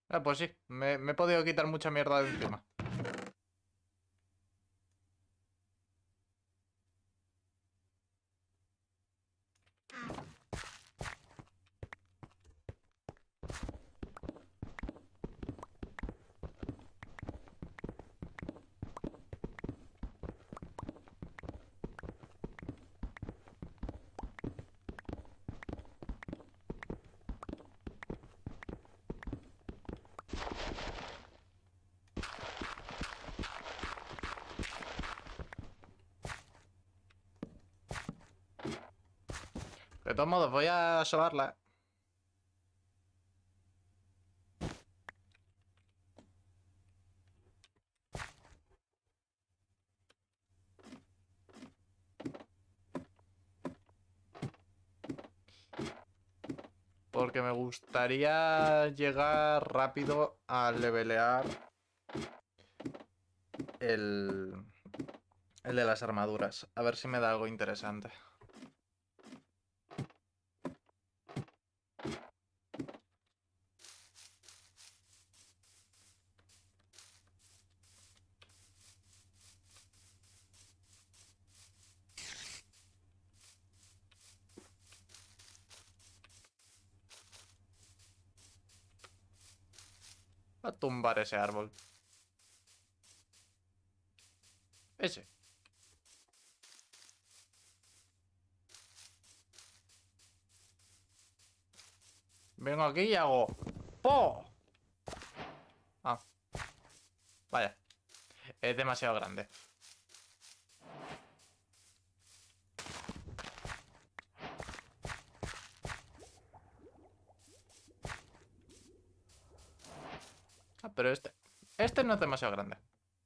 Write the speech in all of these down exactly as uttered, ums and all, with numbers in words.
Ah, pues sí, me, me he podido quitar mucha mierda de encima. De todos modos, voy a sobarla. Porque me gustaría llegar rápido a levelear el, el de las armaduras. A ver si me da algo interesante. A tumbar ese árbol. Ese. Vengo aquí y hago... ¡Po! Ah, vaya. Es demasiado grande. Ah, pero este... Este no es demasiado grande.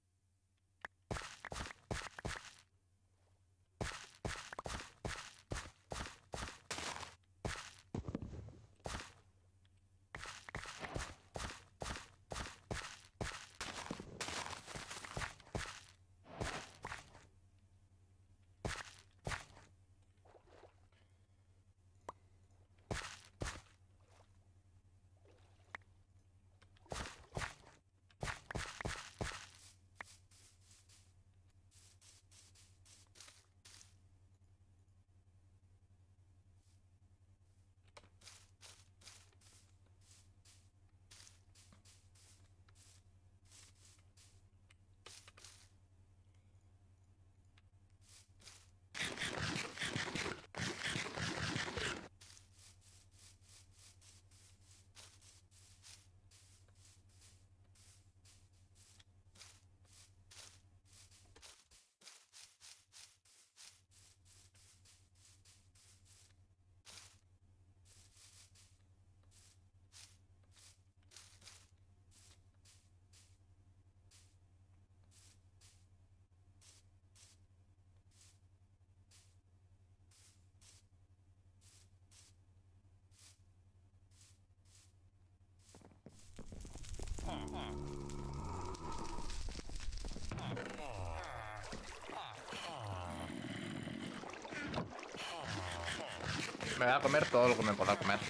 Me voy a comer todo lo que me pueda comer.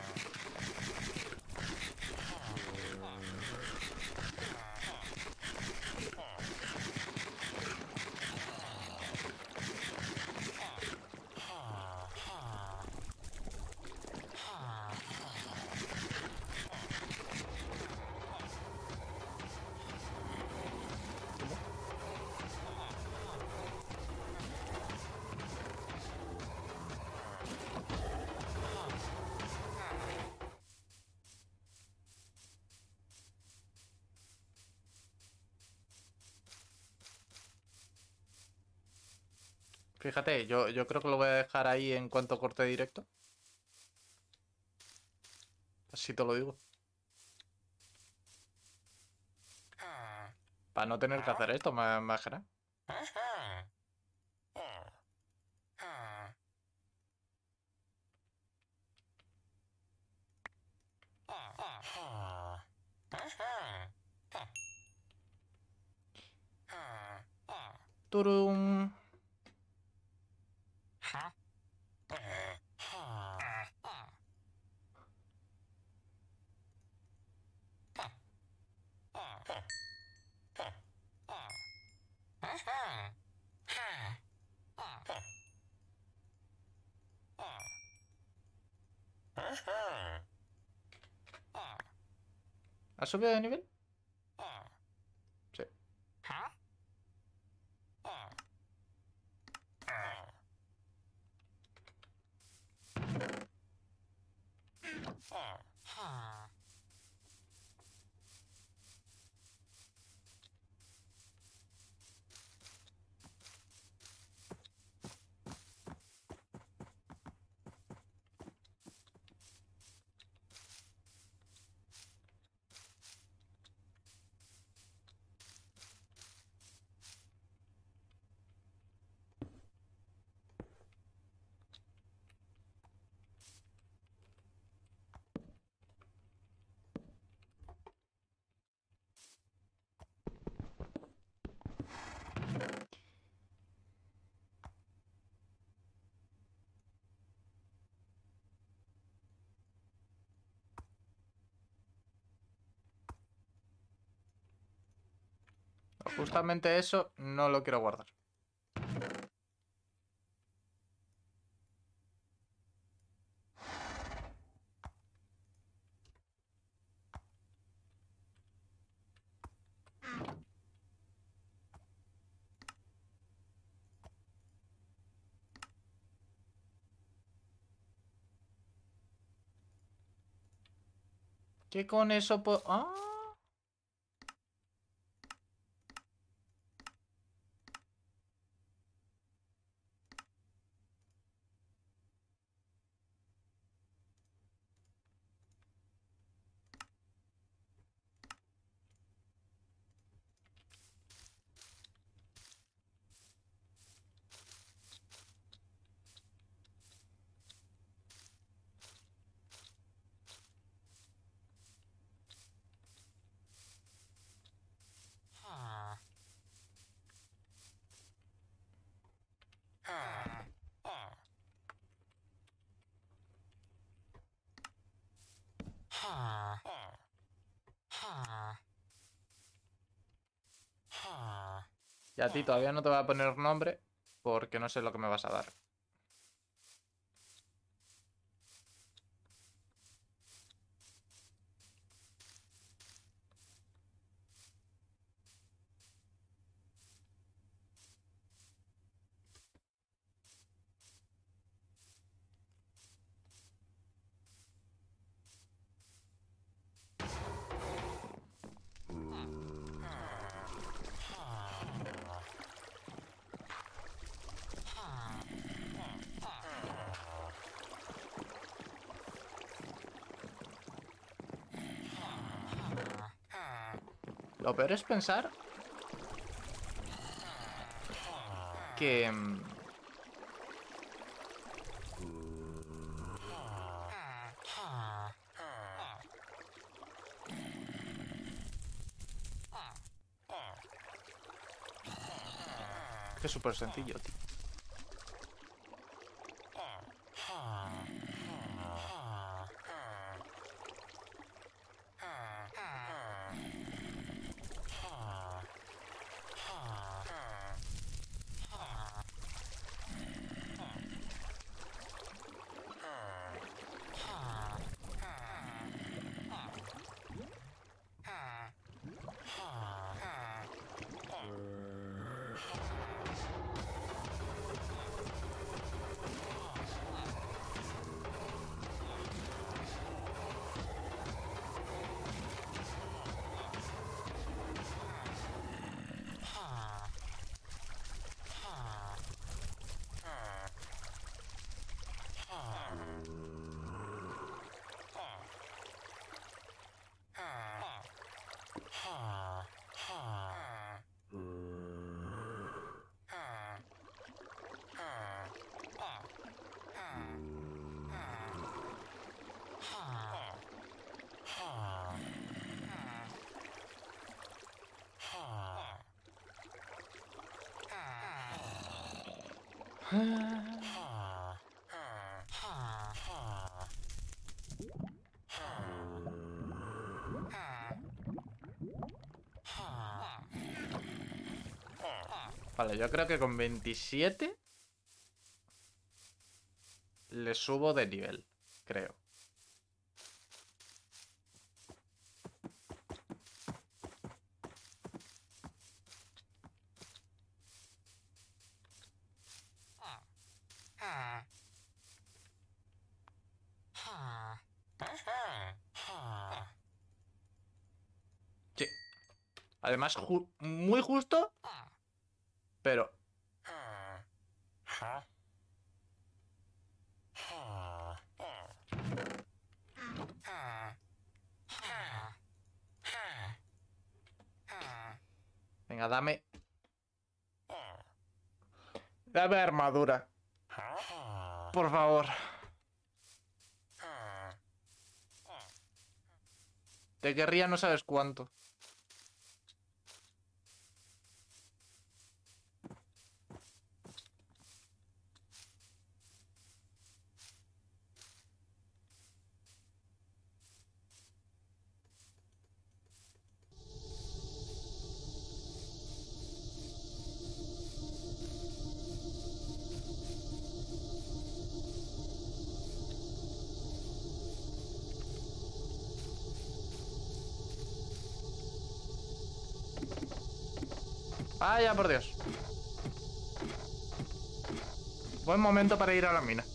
Fíjate, yo, yo creo que lo voy a dejar ahí en cuanto corte directo. Así te lo digo. Para no tener que hacer esto, más, más que nada. Turum. ¿Has subido de nivel? Sí. Justamente eso no lo quiero guardar. ¿Qué con eso puedo...? ¡Ah! Y a ti todavía no te voy a poner nombre porque no sé lo que me vas a dar. Lo peor es pensar que... que es súper sencillo, tío. Vale, yo creo que con veintisiete le subo de nivel, creo. Sí. Además, ju- muy justo, pero... Venga, dame... Dame armadura. Por favor. Te querría no sabes cuánto. Vaya, por Dios. Buen momento para ir a la mina.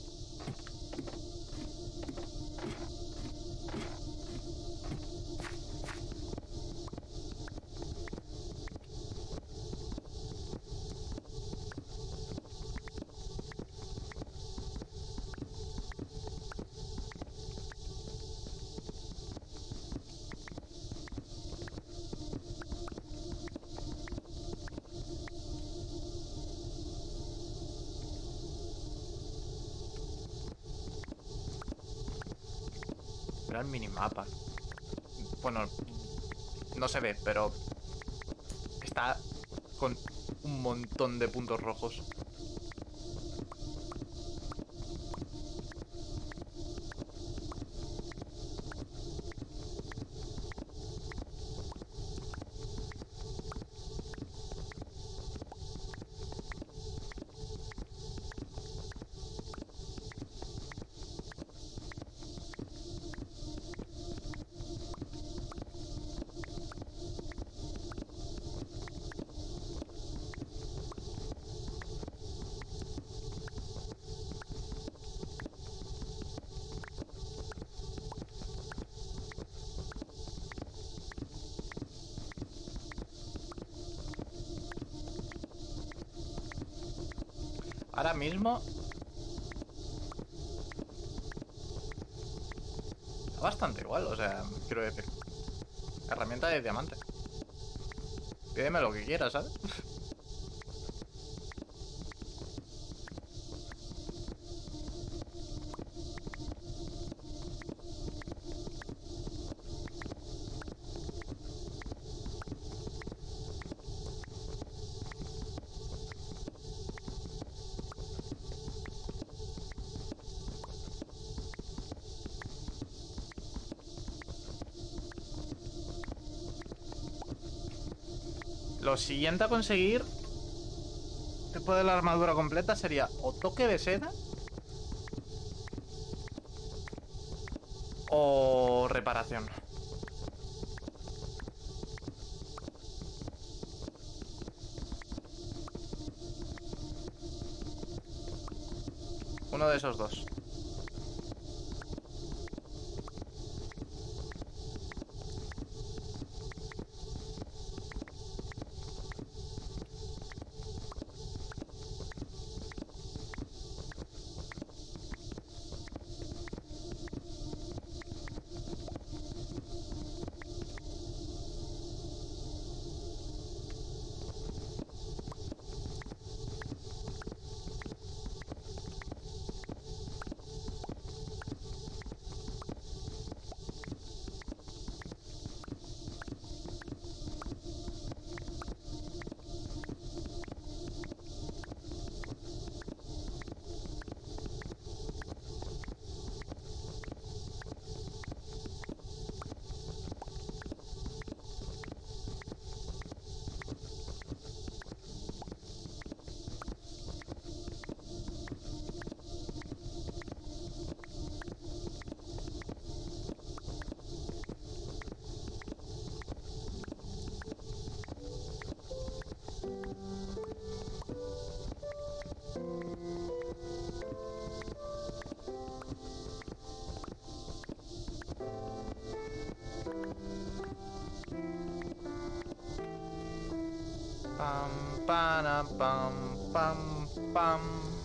Era el minimapa. Bueno, no se ve, pero está con un montón de puntos rojos. Ahora mismo... Está bastante igual, o sea, quiero decir. Herramienta de diamante. Pídeme lo que quieras, ¿sabes? Lo siguiente a conseguir después de la armadura completa sería o toque de seda o reparación. Uno de esos dos. Pam, pana, pam, pam, pam.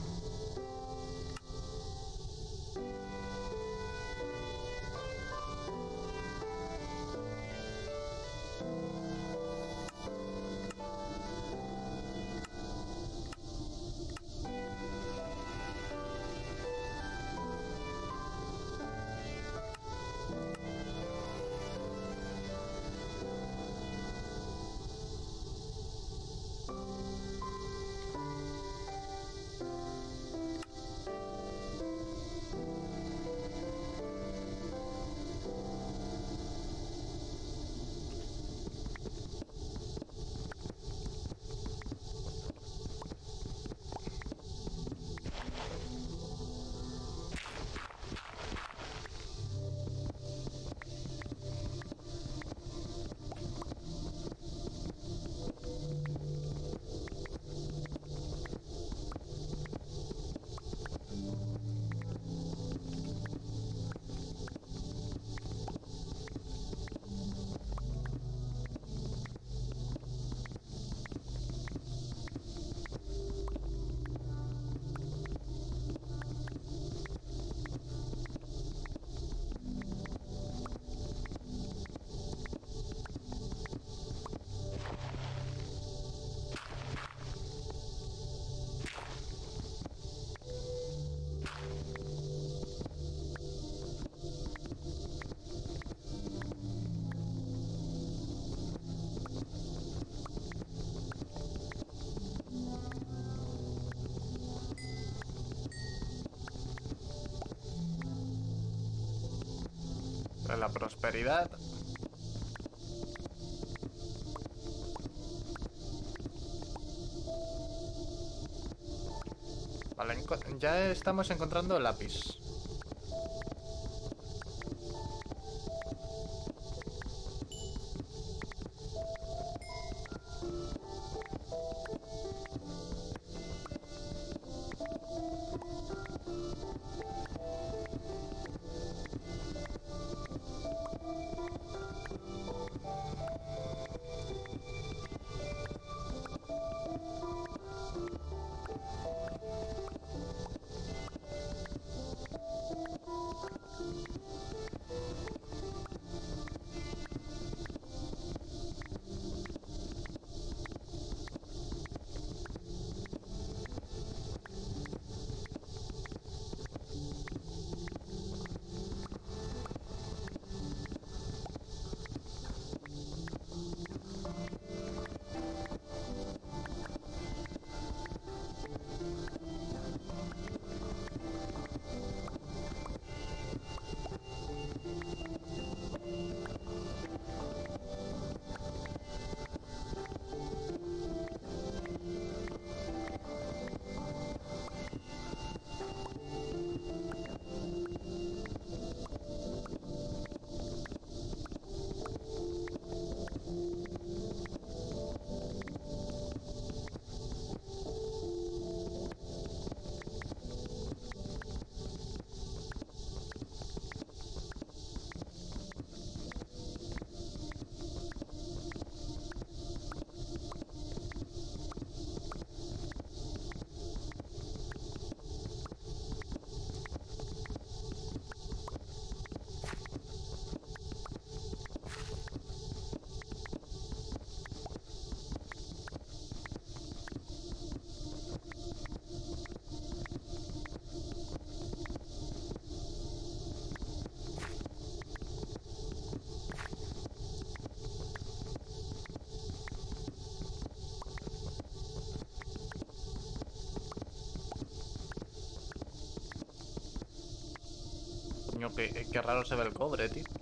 La prosperidad. Vale, ya estamos encontrando el lápiz. Coño, qué, qué raro se ve el cobre, tío.